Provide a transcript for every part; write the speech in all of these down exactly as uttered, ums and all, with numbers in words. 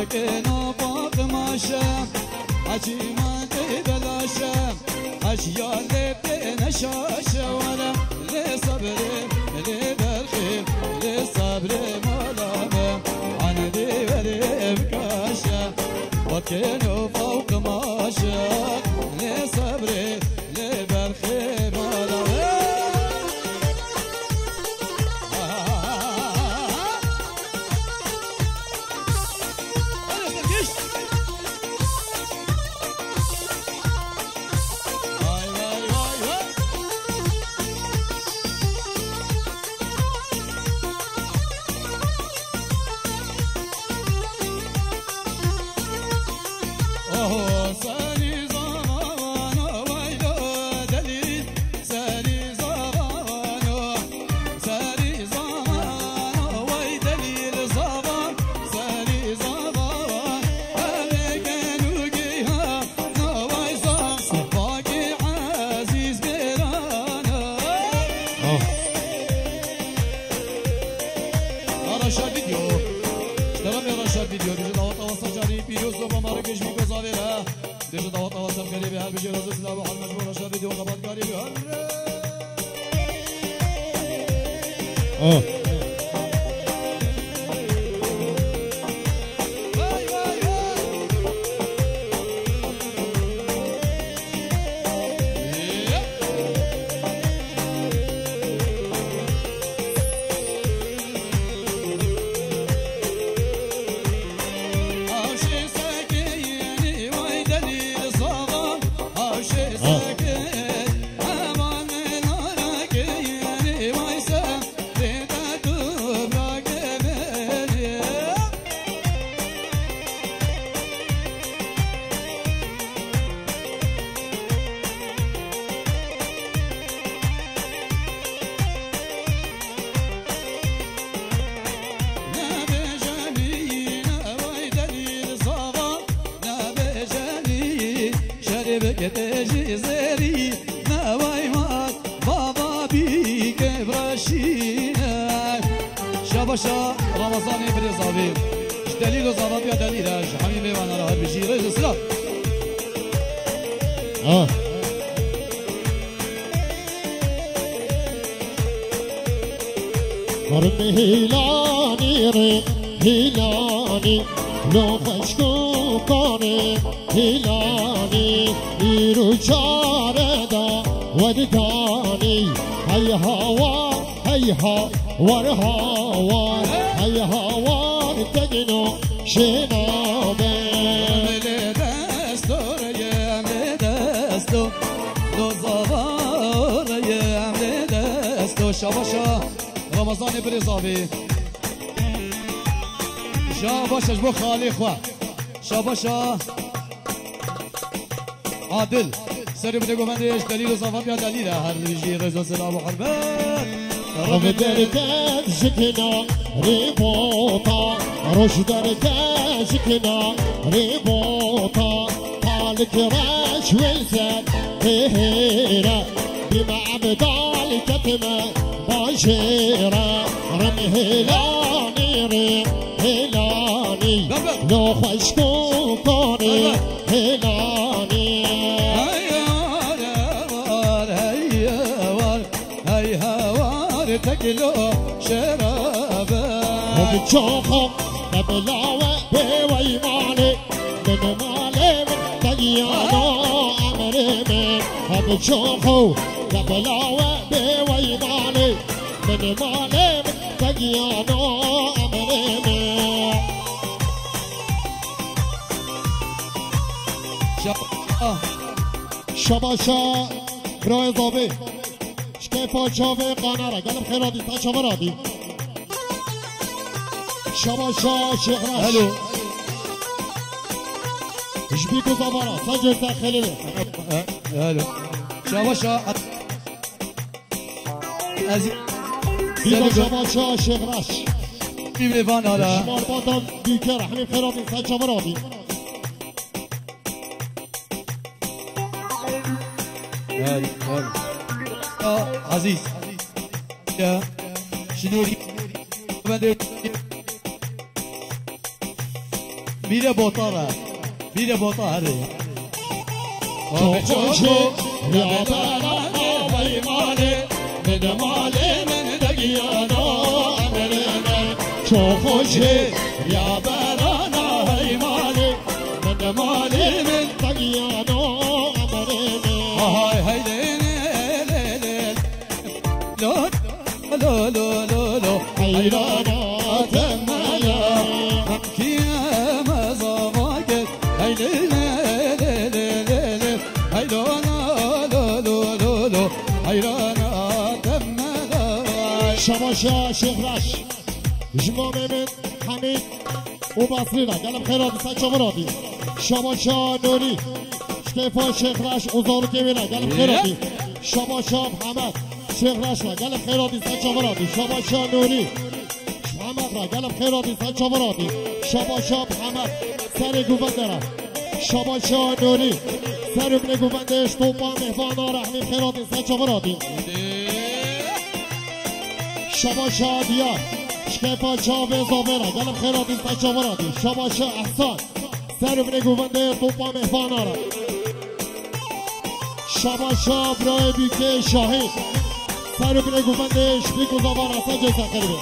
بكنا باق ماشم حجي ما تبلاشم حجيا لبنا شاشة ولا لصبري لبرخي لصبري ملامة عندي ولي بكاشة وكنا فوق ماشم لصبري لبرخي ملامة اه بكتاجي زاري نواي مات بابا بيك برشينا شابشا رمضان برزابي دليل زراب يا دليل حبيبي وانا راح بجي رجل سلام اه مرمي هيلاني ري هيلاني لو خشكو كاني هيلاني يرو جاردا وداني هيا هوا هيا ورهوا هيا هوا تجنو شنامي دستور يا دستور دو زوار يا دستور شاباشا رمضان برزابي شاباشا جبو خالي خوا شاباشا عادل سري بدي قومندش دليل وصفات يا دليل هر بيجي غزو سلام وحرمات رب دركات شكنا ريبوطا روش دركات شكنا ريبوطا قالك راش ويسد هيرا بمعبد الكتمة باشيرا رمي هيلاني ري هيلاني لو خشكو كوني هيلاني تكلو شرابا وبتشوفهم ببلاوة بويماني من مالي من تجيانو أمري من وبتشوفوا ببلاوة بويماني من مالي من تجيانو أمري من شباشا برای زابي شكيفا شافي قنارة قلب خيراتي تا شفراتي شباشا شيخ راش هلو شبيكو زفارة سجل تا خليلي هلو شباشا ازي بيكو شباشا شيخ راش بيبلي فان هلا شمال باطن بيكر حبيب خيراتي تا شفراتي هلو هلو اه عزيز يا شنو میره بوتاره میره بوتاره چوکوشی یا برا بای ماله بده ماله من دگیانا امرنه چوکوشی یا برا نای ماله بده ماله من دگیانا امرنه های های لو لو لو لو لو حیرانات مالا هم کیم زواک های شباشا شهرش جمع من حمید و بصری را گلم خیراتی سچا مرادی شباشا نوری شکیفا شهرش اوزارو که را گلم خیراتی شباشا محمد شهرش را گلم خیراتی سچا مرادی شباشا نوری محمد را گلم خیراتی سچا مرادی شباشا محمد سر گوونده را شباشا نوری سر ابن گووندهش توپا مهوانا رحمی خیراتی سچا مرادی شباشا دیا شکیفا چاوه زاوره گلم خیراتی سچا مرادی شباشا احسان سر ابن گوونده توپا مهوانا را شباشا برای بیکه شاهید سر ابن گووندهش بیکو زاوان اصلا جیسا خریبه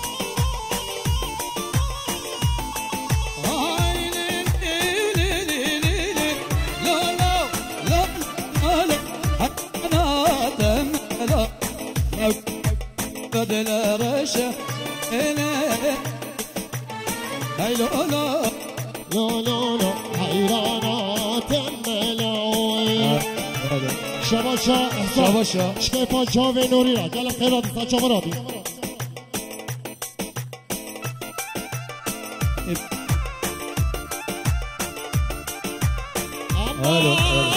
بدل رشا هاي لو لو لو لو لو حیرانات ملاوی شباشا احسان شباشا شکیفا چاوه نوری را گلم خیراتی سچا مرادی الو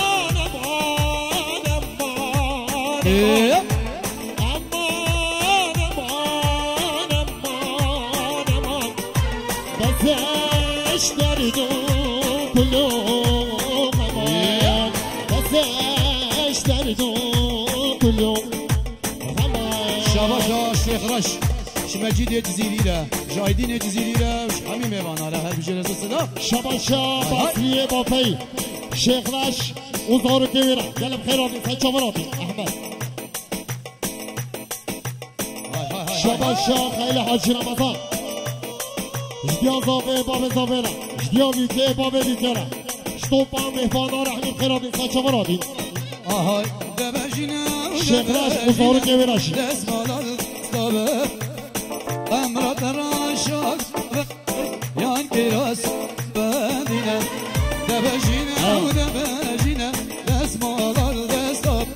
شباشا شيخ رش شمجيد يجزيري له جايدين يجزيري له وش حميم يبان على هالبجلس الصدا شباشا بصري بافي شيخ رش وزارو كبيرة قلب خيراتي سچا مراتي احمد شباشا خيلي حاجي رمضان جديا زاوه باب زاوه جديا بيكي باب بيكي شطوبا مهوانا رحمي خيراتي سچا مراتي آهای دبجینا شیخ راش وزارو كبيرة دسمال الصبر امرت راشاك يان كراس بدينا دبجينا ودبجينا دسمال الصبر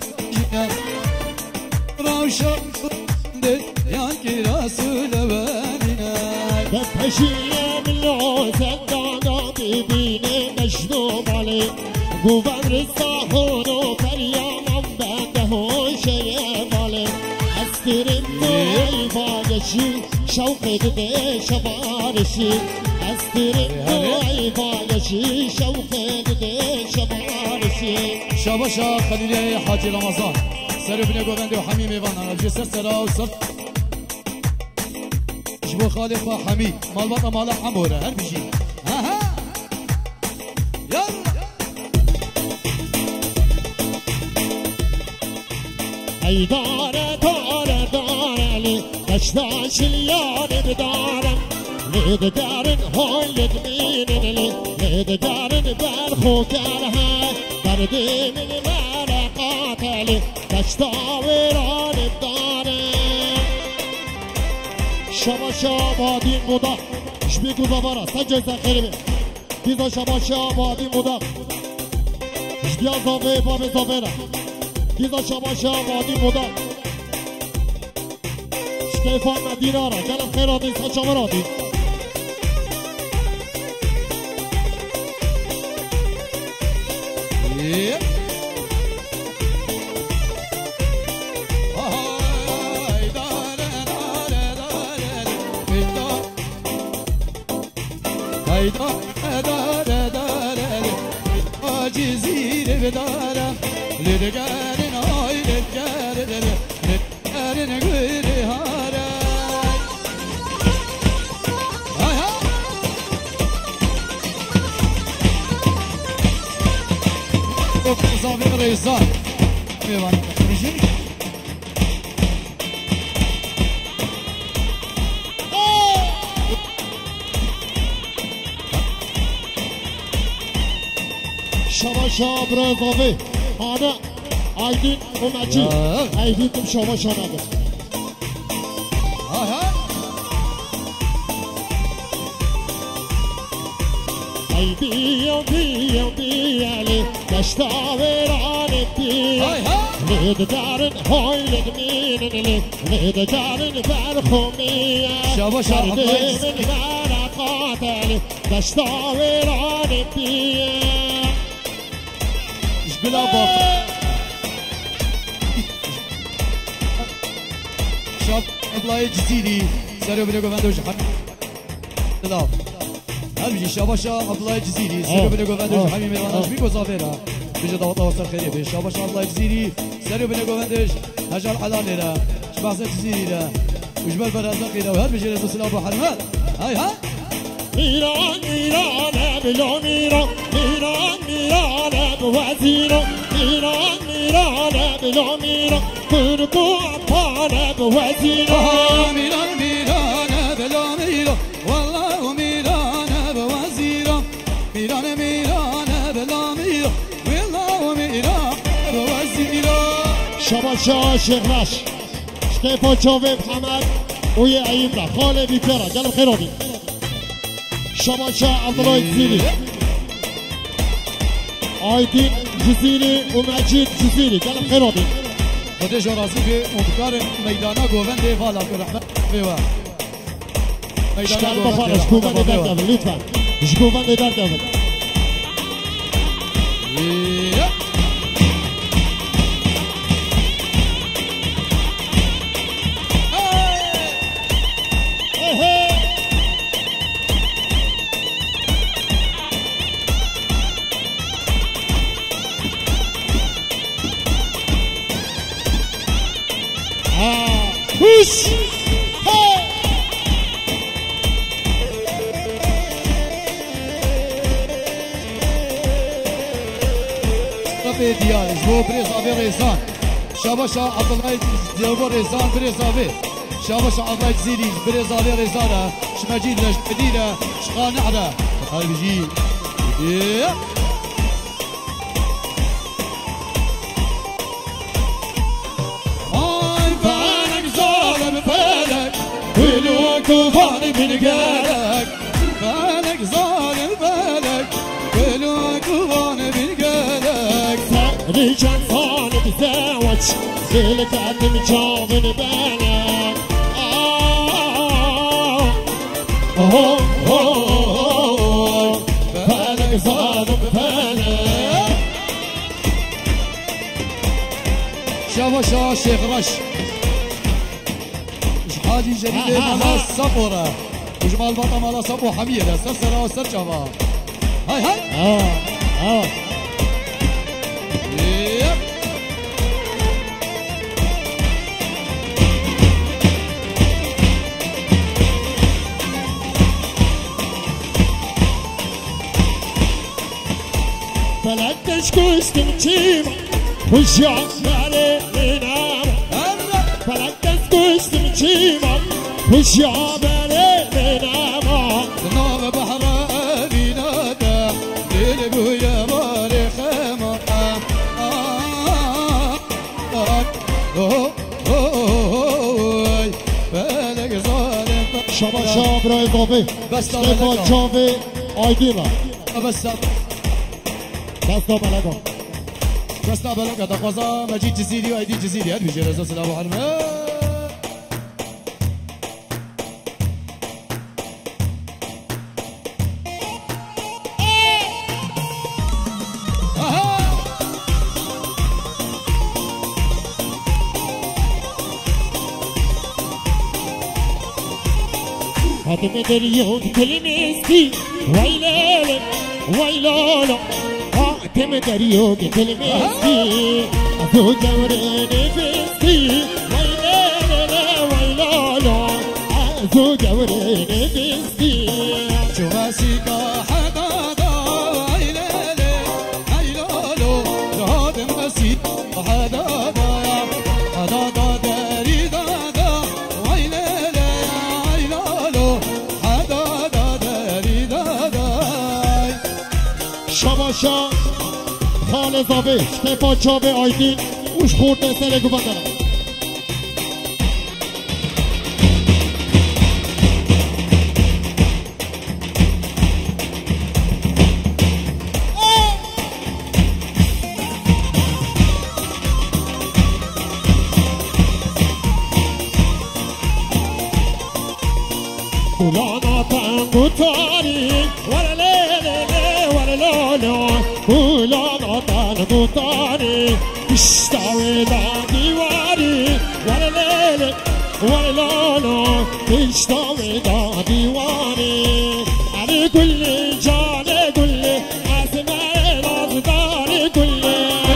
راشاك يان كراس بدينا دبجينا من العوزة دانا ببيني مجنوب عليه قوبان رزاحون وفريام بنده شيبالي استرم عيبايشي شوقي دي شبارشي استرم عيبايشي شوقي دي شبارشي شباشا خليلي حاجي رمضان سر ابن گوبنده و حمیم ایوان جسر سرا و سر جبو خالق و حمید مالبات مالا حموره هر بجی ها يلا ای داره داره داره لی دشتاش اليار بدارم لید دارن هولد مینن لی لید دارن برخو کرها دردین مرقات لی دشتا ویران دارم شباشا بادین بودا شبی گوزاوارا سجل سخیری دیزا شباشا بادین بودا جدیا زاوه باب زاوه دیزا شباشا وادی بودا شکیفان مدینه را گلم خیراتی سچا مرادی بداره لدگرن آی لدگرن لدگرن گویری هاره رئيسان ميوان مشي شباشا برزاوی انا Aydın Umacı Aydın tüm şavaş anadır Aydın diye diyeli Yaşta veran etti Nededarın hoyled minili Nededarın berhumiye Şavaş anadır Kardemin berakateli Yaşta veran etti İşbila bak شاب ابلای جزیری سریع بله گوونده و جهانی دلاف هر بیشی شاباشا ابلای جزیری سریع بله گوونده و جهانی میرانش بی گذافیره بیشه دوتا وستر خیلی بیش شاباشا ابلای جزیری سریع بله گوونده هجال حلالی را شباحسن جزیری را وجبال برازقی را و هر بیشی رسو سلام و حرمت های ها ایران ایران بلو میران ایران ایران بوزیران ایران ایران بلو میران کرکو اپان بوزیران میران میران بلو میران والله میران بوزیران میران میران بلو میران والله میران بوزیران شباشا شغلش شکیفا چاوه محمد اوی عیب را خاله بیتره گلم خیرابی شباشا عبدالله جزیری Aydın Ciziri و مجید جزیری گلم خیرابی خودش راضی به مبکار میدانا گوونده والا که رحمت بیوه شکل بفارش گوونده در دول لطفا گوونده در دول Push! Hey! رفع ديالي جو بريزافي ريزان شاباشا عبدالله ديالبو ريزان بريزافي شاباشا عبدالله جزيري بريزافي ريزانا شمجيد لشمدينة شقانعنا هاي بيجي ايه طوفاني من قالك بالك ظالم بالك بالك طوفاني من قالك رجال صاني تزاوج ليلك عدم جاو من بالك اوه اوه بالك ظالم بالك شاباشا شيخ رش حاجي جديد مالا الصبورة وجمال بطا مالا صبو حميرة سرسرة وسرجفة هاي هاي اه اه فلتش كوستم تيما وشعب علي نام فلتش كوستم تيما وشعب علي نام نام بحر بينادا ليل بويا مالي خيمة بالك ظالم شباشا برای بابی استفا جاوی آیدینا بس دستا بلگا بس بلگا دقوزا مجید جزیری و ایدی جزیری هد بیجه رزا سلام و حرمه هاتم دريون كلمستي ويلالي ويلالا هاتم دريون كلمستي أزو جوري نفستي ويلالي ويلالا أزو جوري نفستي شو ماسيكا حدادا ويلالي ويلالا هاتم شاباشا خال زاوی شتفا چاوه آیدین اوش خورده سر گوبان دارم Kulana tangu tarik, wala le le le, wala lo lo. Kulana tangu tarik, ishtawe da diwari, wala le le, wala lo lo. Ishtawe da diwari, ali kulli jale kulli, asma nazdari kulli.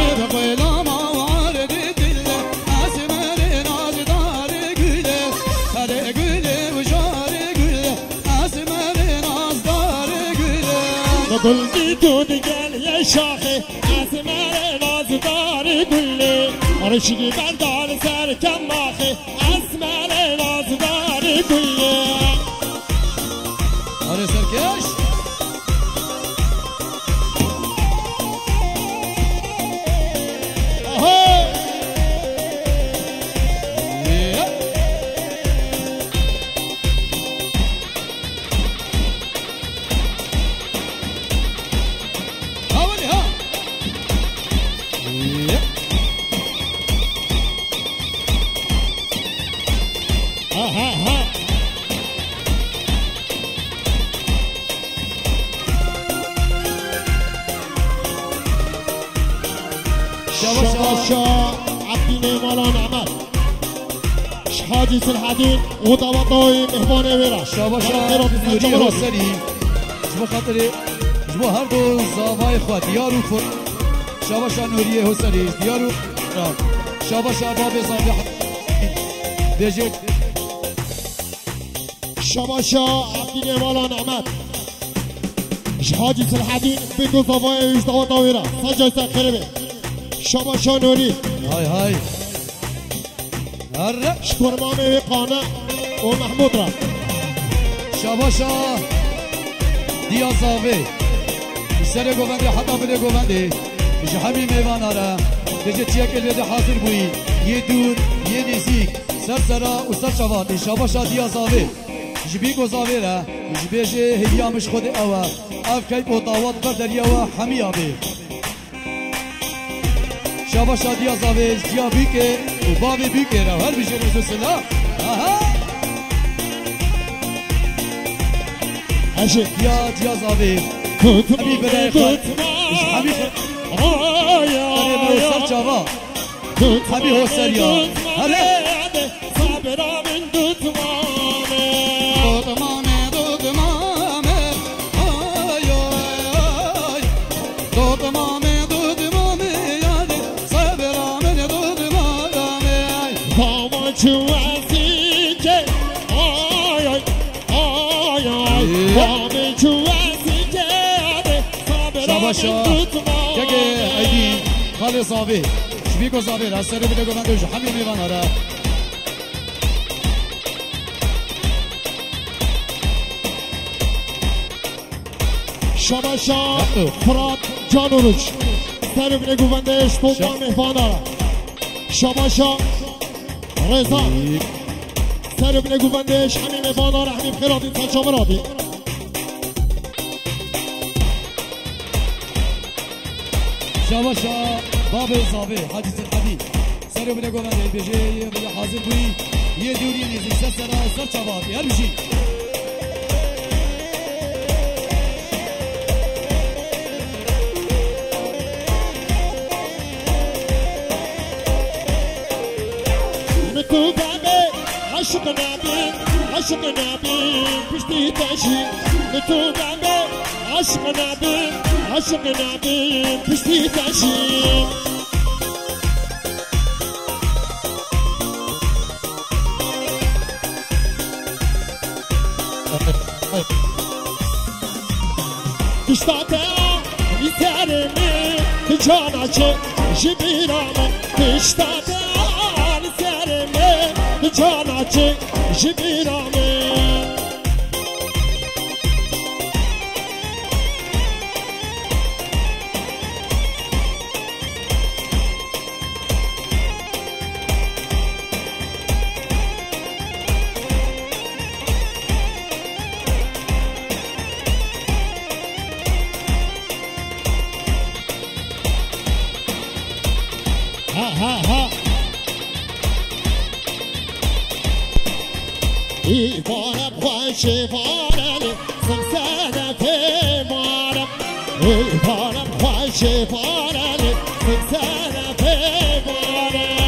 قلبي دود قال يا شاخي اسمر نازدار كلي ارشقي بردار سر كماخي اسمر نازدار كلي اري سركش اهو شباشا عبدين مالان عمل شحاجي سلحدين وطبطوي مهمانه ويرا شباشا نوري حسني جبو خاطري جبو هر دو زاوای خود دیارو خود شباشا نوري حسني دیارو شباشا باب زاوی بيجي شباشا عبدين مالان عمل شحاجي سلحدين بيدو زاوای ويشتاوطا ويرا سجاي ساخربه شباشا نوری های های هر شکر مامه قانه و محمود را شباشا دیازاوی سر گوونده حتی بده گوونده بشه همین میوان آره بشه چیه که لیده حاضر بویی یه دور یه نزیک سر سرا و سر شواد شباشا دیازاوی جبی گوزاوی را جبیشه هدیامش خود اوه اف کیب و طاوات بردری اوه همی آبی شباشا دیازاوی جیا بیکه و بابی بیکه را هر بیشه رسول سلا آها عشق یا دیازاوی همی برای خود همی خود همی بروسر چاوا همی حسر یا هره صابرا من دوتمامه دوتمامه دوتمامه آی آی دوتمامه دوتمامه یادی صابرا من دوتمامه بابا چو عزیزه آی آی آی آی بابا چو عزیزه صابرا من دوتمامه که ایدی خالی صابی شبیکو صابی را سر بده گوندوش همی میوان آره شباشا فرات جانوروش سر بینه گوندهش توبان مهمان داره شباشا رضا سر بینه گوندهش همین مهمان داره همین خیرات این سچامه را دید شباشا باب صابی حاجی سلحدی سر بینه گونده بشه یه بده حاضر بوی یه دوری نیزی سر سر سر چوابی هر بشی تو بابه عشق نبی عشق نبی پشتی تشی تو بابه عشق نبی عشق نبی پشتی تشی پشتا تا میترمی تو جانا چه جبیرامه پشتا تا جانا چه جبیرامه بارم خوش بارم سمسانه في مارم ای بارم خوش بارم سمسانه في مارم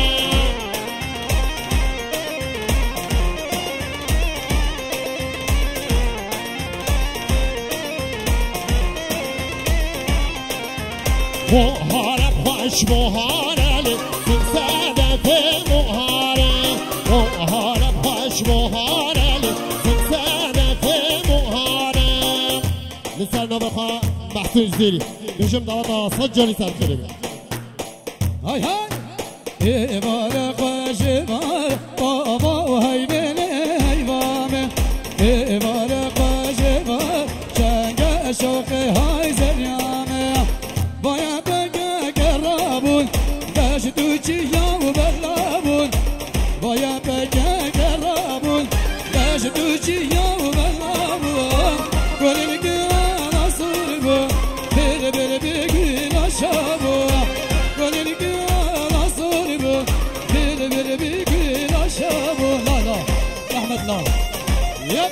مهارم خوش مهارم سمسانه في مهارم مهارم خوش مهارم سمسانه في مهارم لسان نبخا محسوج زيري بجم دعوة صجر لسان خيري هاي هاي ايه بارك وشمار بابا وهاي بني هاي بامي ايه بارك وشمار شنقا شوقي هاي زريامي بايا بقى قرابون باش دوشي يا وبلابون بايا بقى قرابون باش دوشي يا وبلابون قولي بقى نصربو بير بير بيقي نشابو قولي بقى نصربو بير بير بيقي نشابو لا لا رحمة الله يب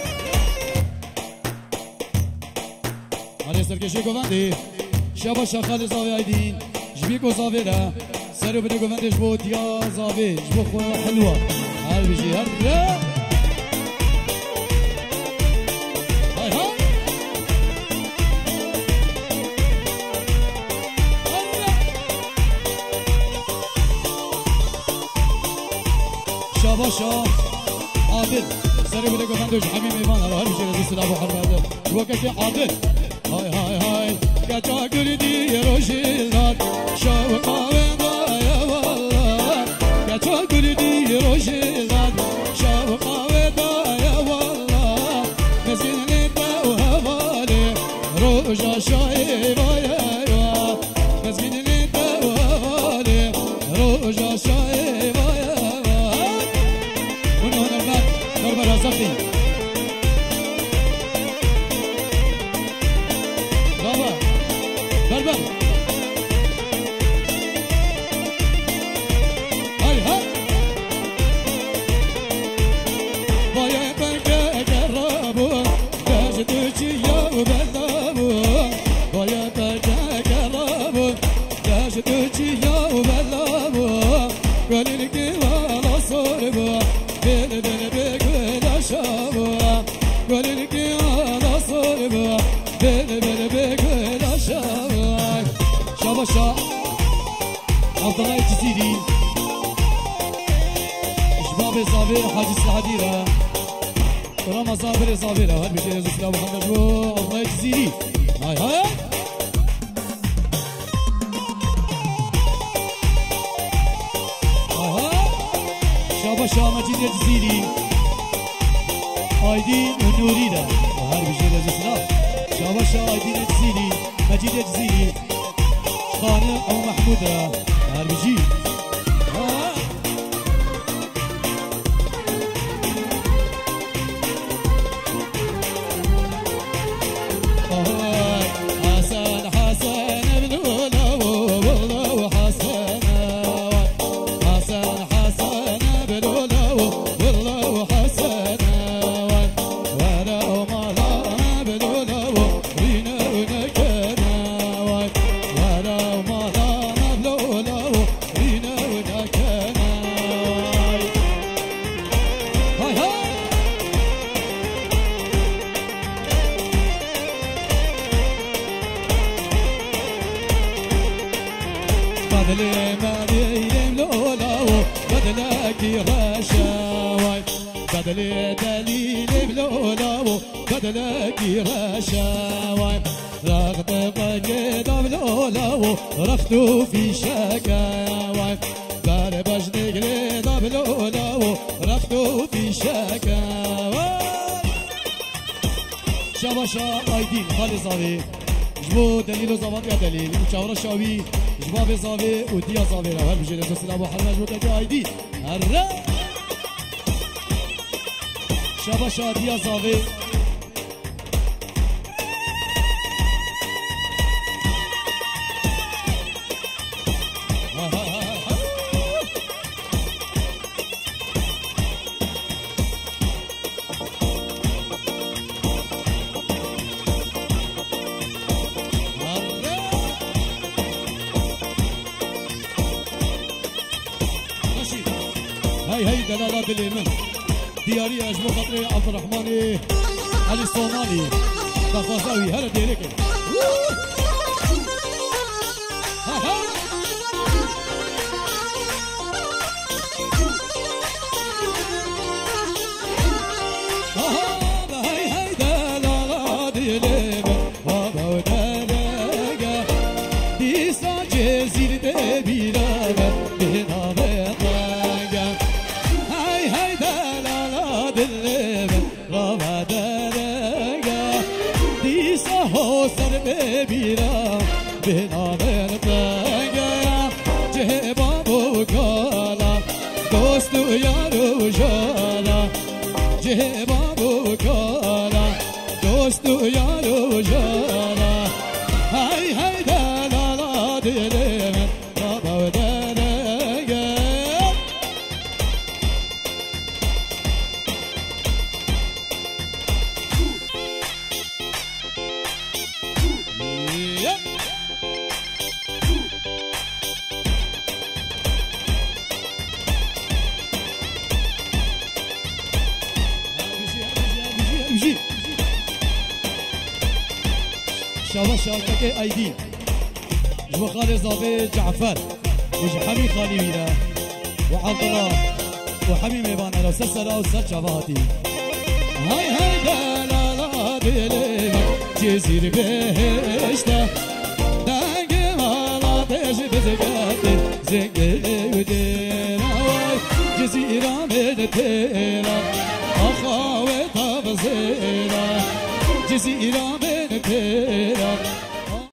علي سركشي كوفاندي شبا شخال زاوي عيدين جبيكو زاوي لا سرو بني كوفاندي جبو ديا زاوي جبو خويا حلوة هل بيجي هلا هاي هاي شبا شا عادل سرو بني كوفاندي حميم ايمان هل بيجي لذي سلابو حرمادل جبو كتي عادل هاي هاي هاي كتا قردي روشيلات شوقا ودايا والله كتا قردي روشيلات شوقا ودايا والله مزين لتا وهوالي روجا شايبا يا مزين لتا وهوالي روجا شايبا يا ونهون المات بربرا زفي بربر هاي هاي بايا بقى قرابون باش دوشي يا وبلابون بايا بقى قرابون باش دوشي يا وبلابون قولي لك وانا صوربون بين بين بيك ولا شابون قولي لك وانا صوربون بين بين بيك ولا شابون شابا شا عبد الله الجزيري شباب صابر حاجي السعديرة ورما صابر صابرة هل بيجي يزوج لا محمد بو عبد الله الجزيري هاي هاي هاي شابا شا مجيد الجزيري ايدين ونوري ده هل بيجي يزوج لا شابا شا ايدين الجزيري مجيد الجزيري خانة أو محمودة هربجي حسن حسن بلولا والله حسن حسن حسن بلولا والله حسن ولو ما بلولا وينا ونكنا ولو ما بلولا وينا ونكنا هاي هاي بدلي ما بيلم لولا بدلك غشاوي بدلي دليل بلولا بدلك غشاوي رغد قيد بلولا رختو في شكاوي بار بجني قريد بلولا رختو في شكاوي شباشا ايدين خالي صافي جبو دليل وزبط يا دليل وشاورا شاوي جباب زاوي وديا زاوي هل بجي لازم سلام وحرماج وكاكا ايدي هرا شباشا ديا زاوي هاي هاي دلالة بالإيمان دياري أجمو خطري عبد الرحمن علي الصومالي دفازاوي هلا ديريك هاي هاي هاي هاي دلالة بالإيمان بابا ودلالة ديسا جزير دبيرة بنا بطاقة هاي هاي دلالة بالإيمان بابا دلالة ديسا حسر ببيرة بنا بطاقة جهبا بوكالا دوست يارو جالا جهبا بوكالا دوست يارو جالا هاي هاي دلالة بالإيمان بابا ودلالة شابا شاركك ايدي جو خالي زابي جعفر وجحمي خالي ويرا وعبد الله وحمي ميبان على سلسلة وسل شباتي هاي هاي دلالة بالإيمان جزير بهشته دنگ مالا بيش بزقاتي زنقلي ودينا جزيرة من تيرا أخاوي تبزيرا جزيرة من تيرا